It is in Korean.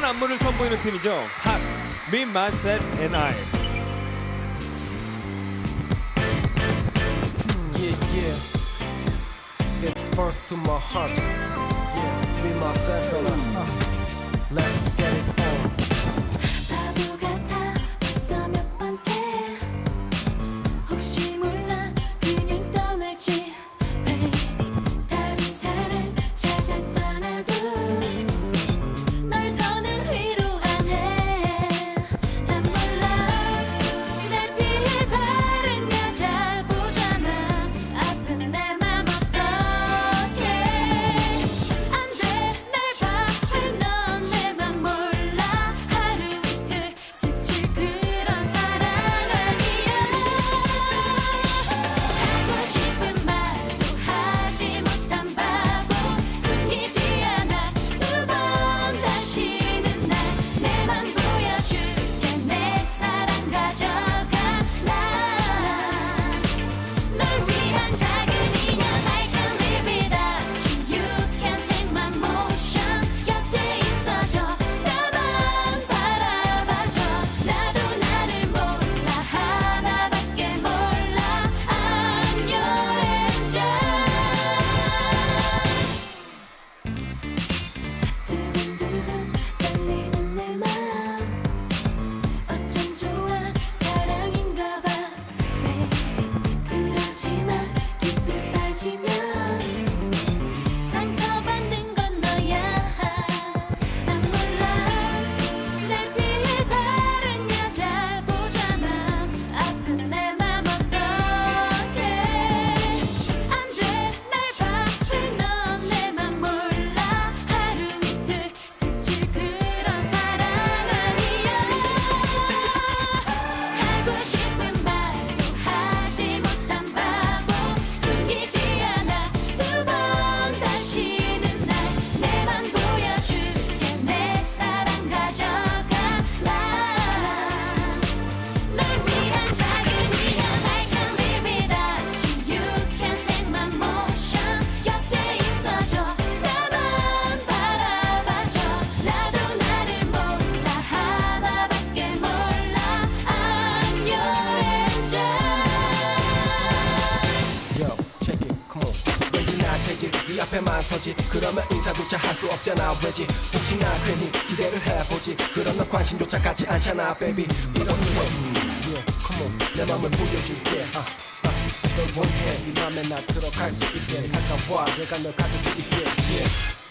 강한 안무를 선보이는 팀이죠. Hot, Me, Myself and I. Yeah. It's first to my heart. Yeah, me, myself and I. Let's get it on. 바보 같아 벌써 몇 번째 혹시 몰라 그냥 떠날지 babe 다른 사람 찾아 떠나도 널 더는 위로 안 해 난 몰라 날 피해 다른 여자 보잖아 아픈 내 맘 어떡해 안 돼 날 봐 왜 넌 내 맘 몰라 하루 이틀 스칠 그런 사랑 아니야 하고 싶은 말도 하지 못한 바보 숨기지 않아 두 번 다시는 날 내 맘 보여줄게 내 사랑 가져가 널 위한 작은 인연 I can't live without you You can't take my motion 곁에 있어줘 나만 바라봐줘 나도 나를 몰라 하나밖에 몰라 I'm your angel 두근두근 떨리는 내 맘 어쩜 좋아 사랑인가 봐 babe 그러지만 깊이 빠지면 상처받는 건 너야 난 몰라 날 피해 다른 여자 보잖아 아픈 내 맘 어떡해 안 돼 날 봐 왜 넌 내 맘 몰라 하루 이틀 스칠 그런 사랑 아니야 하고 싶은 말도 하지 못한 바보 숨기지 않아 두 번 다시는 날 내 맘 보여줄게 내 사랑 가져가 널 위한 작은 인연 I can't live without you You can't take my motion 곁에 있어줘 나만 바라봐줘 나도 나를 몰라 하나밖에 몰라 I'm your angel Yo, check it, come on. 왠지 나 take it, 네 앞에만 서지. 그러면 인사조차 할 수 없잖아, 왜지? 혹시나 괜히 기대를 해보지. 그럼 너 관심조차 갖지 않잖아, baby. 이렇게 yeah, come on. 내 맘을 보여줄게. 널 원해, 네 맘에 나 들어갈 수 있게. 가까워, 내가 널 가질 수 있게. Yeah.